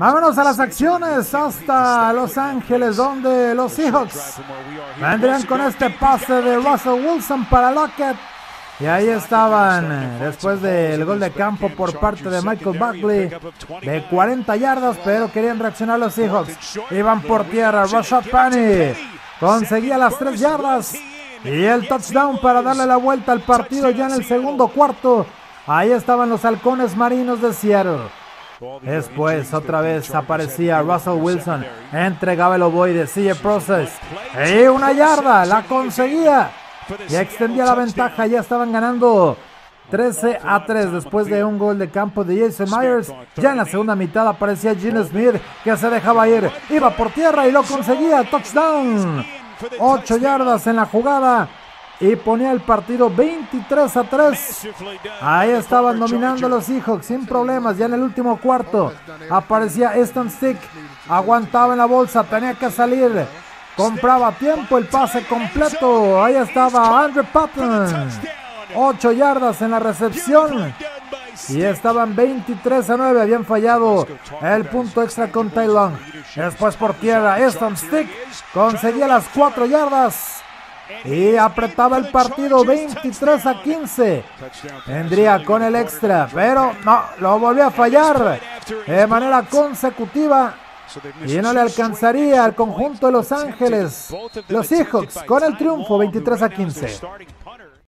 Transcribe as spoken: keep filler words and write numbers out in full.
Vámonos a las acciones hasta Los Ángeles, donde los Seahawks vendrían con este pase de Russell Wilson para Lockett. Y ahí estaban, después del gol de campo por parte de Michael Buckley, de cuarenta yardas, pero querían reaccionar los Seahawks. Iban por tierra, Rashad Penny conseguía las tres yardas y el touchdown para darle la vuelta al partido ya en el segundo cuarto. Ahí estaban los halcones marinos de Seattle. Después otra vez aparecía Russell Wilson, entregaba el ovoide, sigue Process, y una yarda, la conseguía y extendía la ventaja. Ya estaban ganando trece a tres después de un gol de campo de Jason Myers. Ya en la segunda mitad aparecía Gene Smith, que se dejaba ir, iba por tierra y lo conseguía, touchdown, ocho yardas en la jugada y ponía el partido veintitrés a tres. Ahí estaban dominando los Seahawks sin problemas. Ya en el último cuarto aparecía Easton Stick, aguantaba en la bolsa, tenía que salir, compraba tiempo, el pase completo. Ahí estaba Andrew Patton, ocho yardas en la recepción y estaban veintitrés a nueve. Habían fallado el punto extra con Ty Long. Después por tierra Easton Stick conseguía las cuatro yardas y apretaba el partido veintitrés a quince. Vendría con el extra, pero no, lo volvió a fallar de manera consecutiva y no le alcanzaría al conjunto de Los Ángeles. Los Seahawks con el triunfo veintitrés a quince.